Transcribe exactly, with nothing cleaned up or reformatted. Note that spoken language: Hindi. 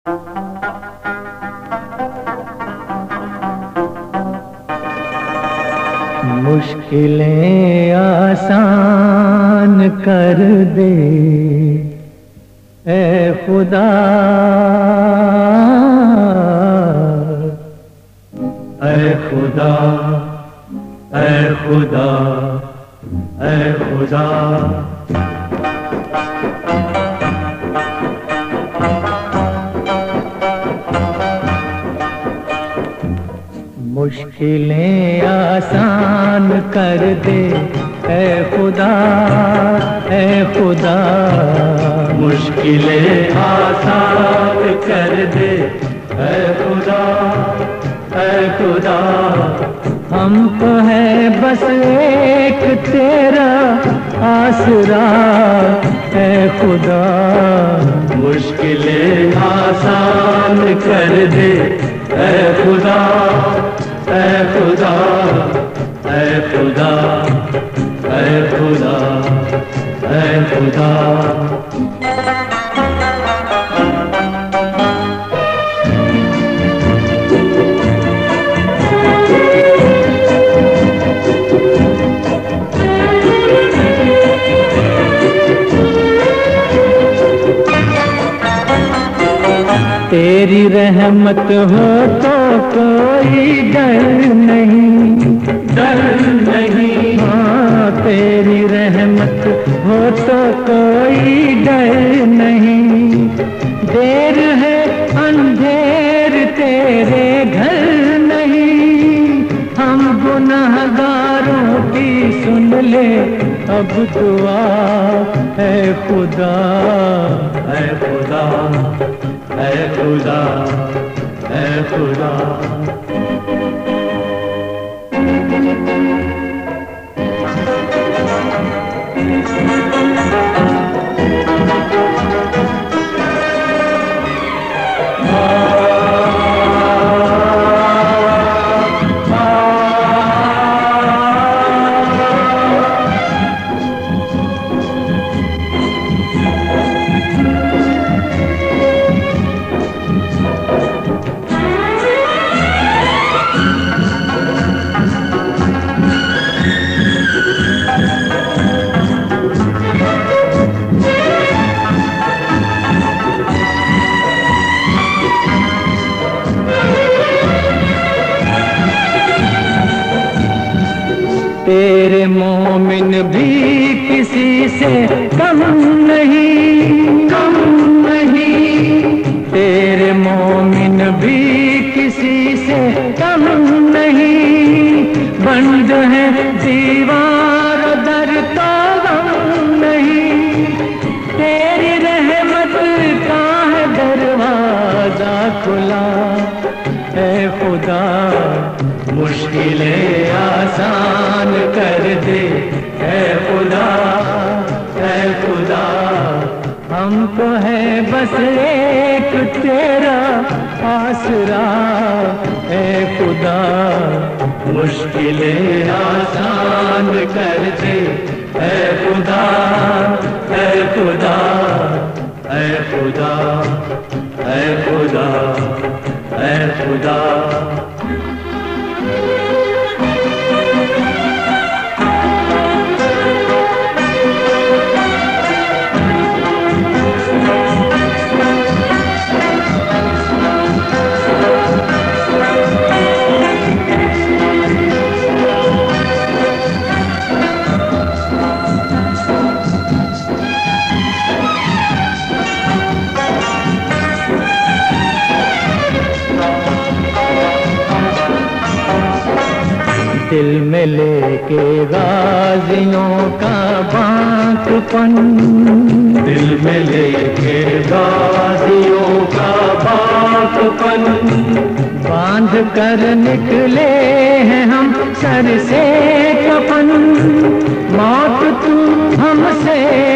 मुश्किलें आसान कर दे ऐ खुदा, ऐ खुदा, ऐ खुदा, ऐ खुदा। मुश्किलें आसान कर दे ऐ खुदा, ऐ खुदा। मुश्किलें आसान कर दे ऐ खुदा, ऐ खुदा। हमको है बस एक तेरा आसरा ऐ खुदा। मुश्किलें आसान कर दे ऐ खुदा, ऐ खुदा, ऐ खुदा, ऐ खुदा, ऐ खुदा। तेरी रहमत हो तो कोई डर नहीं, डर नहीं। हाँ, तेरी रहमत हो तो कोई डर नहीं। देर है अंधेर तेरे घर नहीं। हम गुनहगारों की सुन ले अब दुआ है खुदा, है खुदा, ऐ खुदा, ऐ खुदा। तेरे मोमिन भी किसी से कम नहीं, कम नहीं। तेरे मोमिन भी किसी से कम नहीं। बंद है दीवार दर तो गम नहीं। तेरी रहमत का है दरवाजा खुला है खुदा। मुश्किलें आसान कर दे ऐ खुदा, ऐ खुदा। हमको है बस एक तेरा आसरा ऐ खुदा। मुश्किलें आसान कर दे ऐ खुदा, ऐ खुदा, ऐ खुदा, ऐ खुदा, ऐ खुदा। दिल में लेके गाजियों का बांकपन, दिल में लेके गाजियों का बांकपन। बांध कर निकले हैं हम सर से कफन। मौत तू हमसे